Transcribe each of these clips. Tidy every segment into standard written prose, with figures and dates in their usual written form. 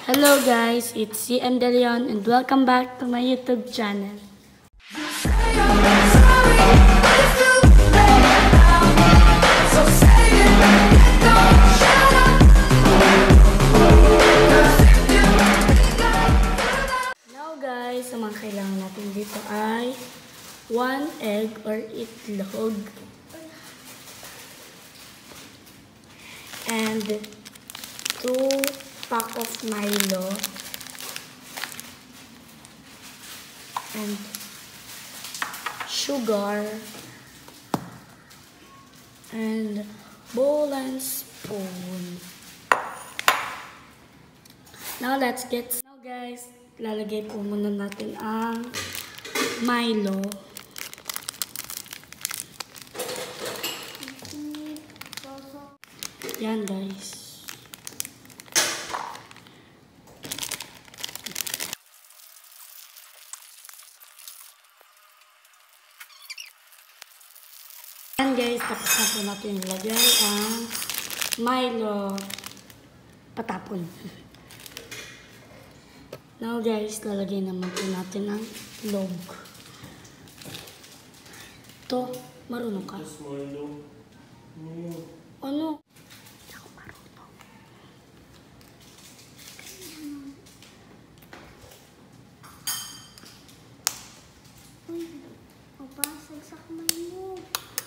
Hello guys, it's CM Deleon and welcome back to my YouTube channel. Now guys, ang mga kailangan natin dito ay 1 egg or itlog and 2 pack of Milo and sugar and bowl and spoon. Now let's get started. Now guys, lalagay po muna natin ang Milo. Yan guys. Yan guys, tapos na po natin ilagay ang Milo. Patapon. Now guys, lalagay naman po natin ang log. Ito, marunong ka? Ano? Hindi ako marunong. Uy, opa, sagsak man mo.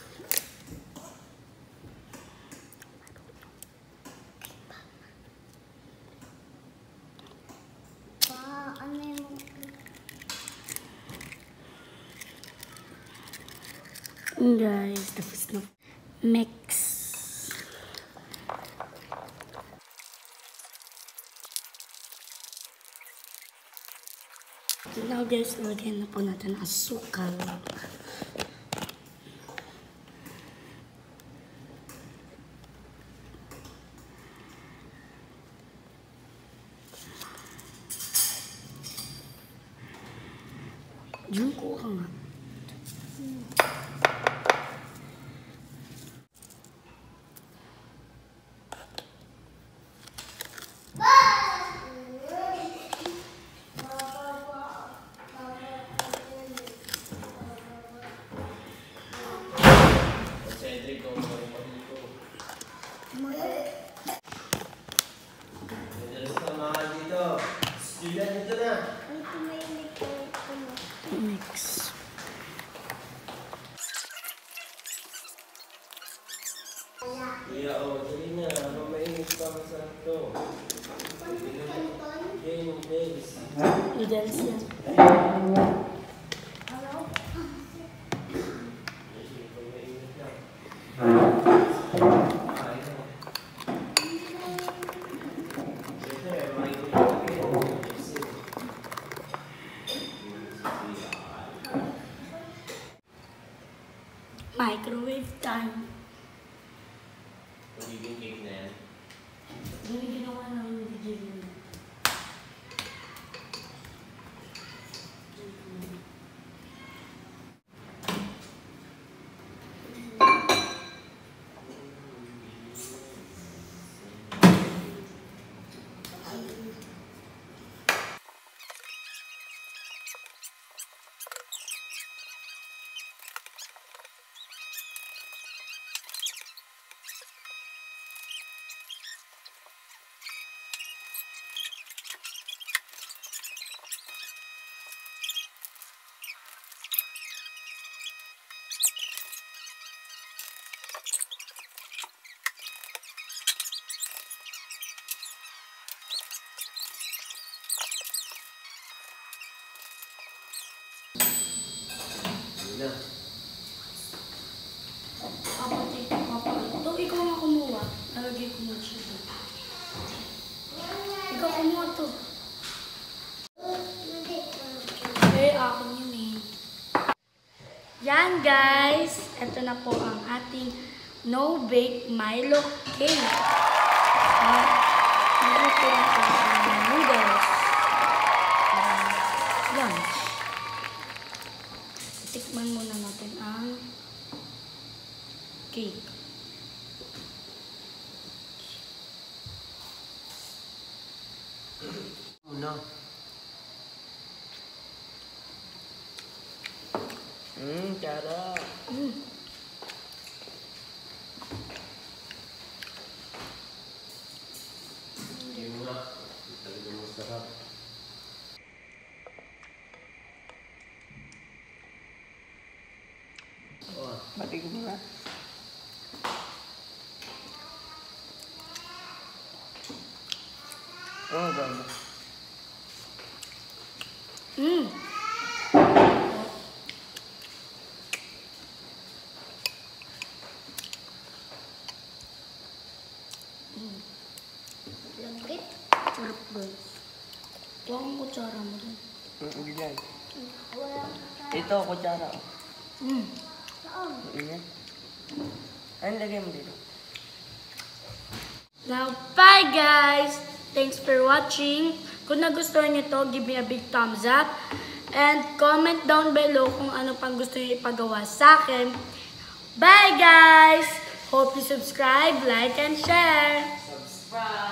Guys, tapos na. Mix. Now guys, lagyan na po natin ang asukal. Diyan ko ka nga. Mix. Iya, oh, dali na. Mainit pa masarap to. Games. Noodles yan. Microwave time. Magiging cake na yan. Yan yung ginawa namin ni Deleon. Na. Ito, ikaw nga kumuha. Nalagay ko mo siya doon. Ikaw kumuha to. Akin yun eh. Yan guys. Ito na po ang ating no-bake Milo Cakee. Meron po ang ating noodles. Lunch. Tikman muna natin ang cake. Okay. No. Cara. Hindi mo na. Talaga masarap. Batik mo na. Oh, ganda. Lambit. Sarap guys. Huwag ang kutsara mo dun. Hindi yan. Wala. Ito, kutsara. Saan? Yan. Ano lagay mo dito? Now, bye guys! Thanks for watching. Kung nagustuhan nyo to, give me a big thumbs up. And comment down below kung ano pang gusto nyo ipagawa sa akin. Bye guys! Hope you subscribe, like, and share. Subscribe.